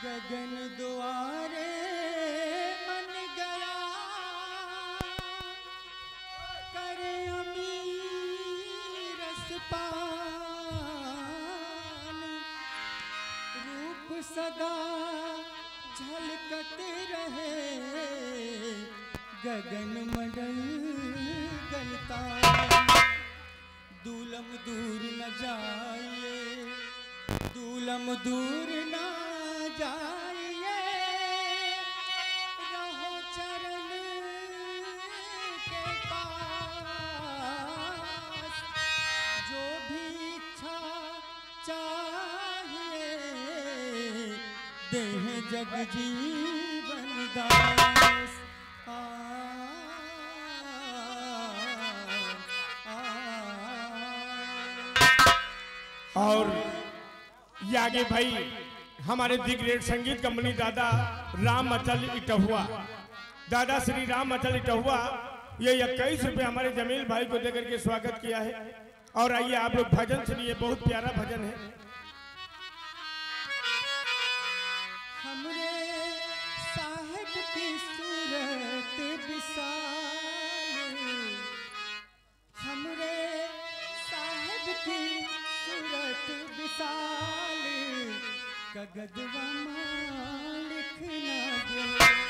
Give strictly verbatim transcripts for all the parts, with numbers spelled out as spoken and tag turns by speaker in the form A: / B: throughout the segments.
A: गगन द्वारे मन गया कर अमीर रसपान रूप सदा झलकते रहे गगन मंडल गलता दूलम दूर न जाइए दूलम दूर न जाइए रहो चरण के पास जो भी इच्छा चाहिए देह जग जीवन दास आ, आ,
B: और ये आगे भाई हमारे दिग्गज संगीत कंपनी दादा राम अचल इटहुआ दादा श्री राम अचल इटहुआ ये इक्कीस रुपए हमारे जमील भाई को देकर के स्वागत किया है। और आइए आप लोग भजन सुनिए, बहुत प्यारा भजन है।
A: हमरे साहिब की सूरत विशाल हमरे साहिब की सूरत विशाल कगदवा लिख ना दे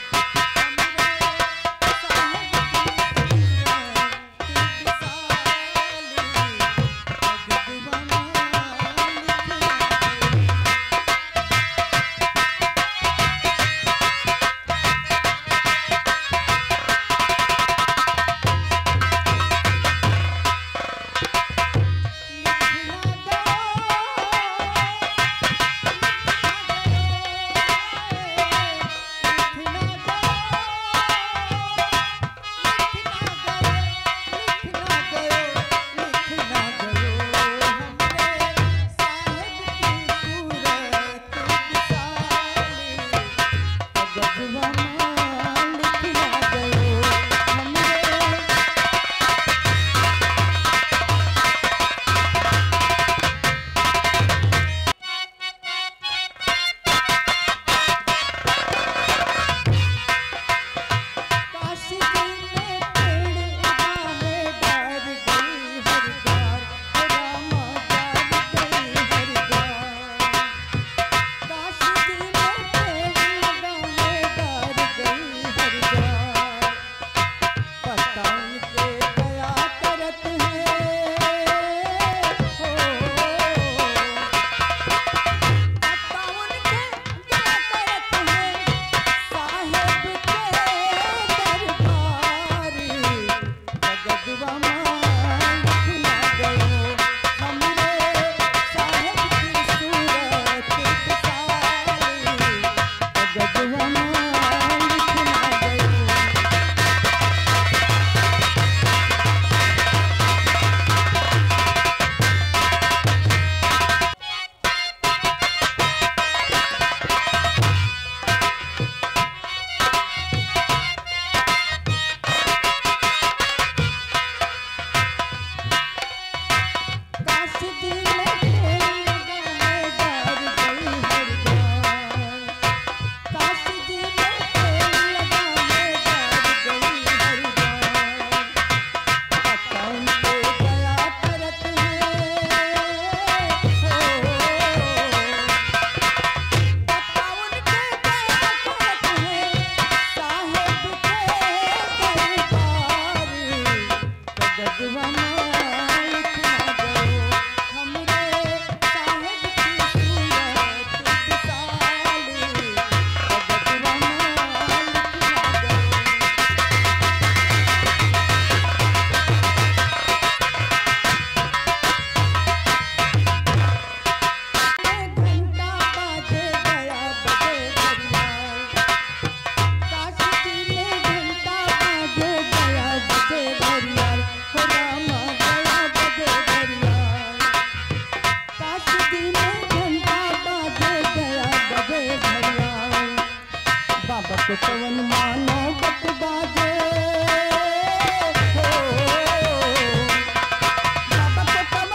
A: पवन मानो बत बाजे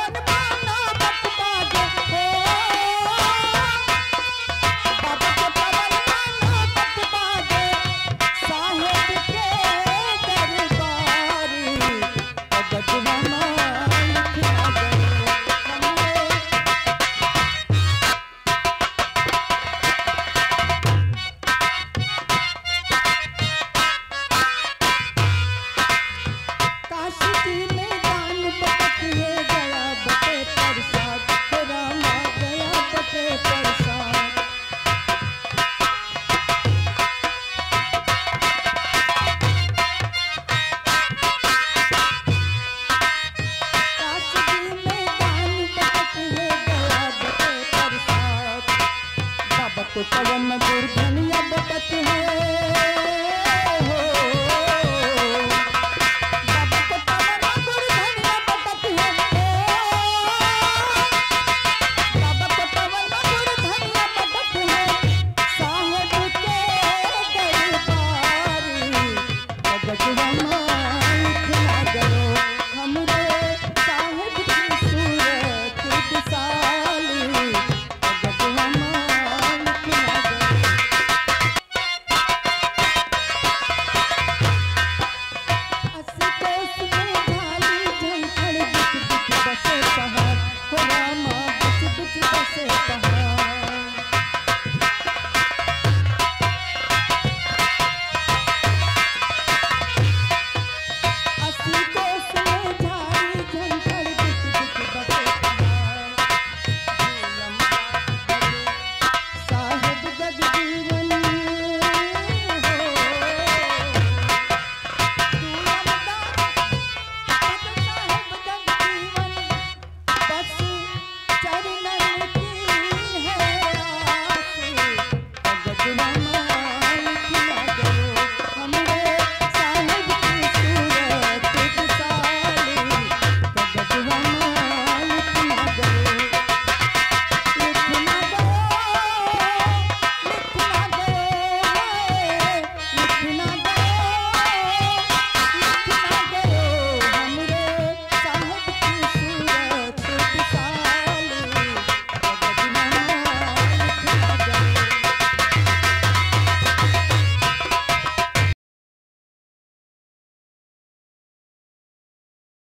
A: बाबा कवन गुरधनिया बटत है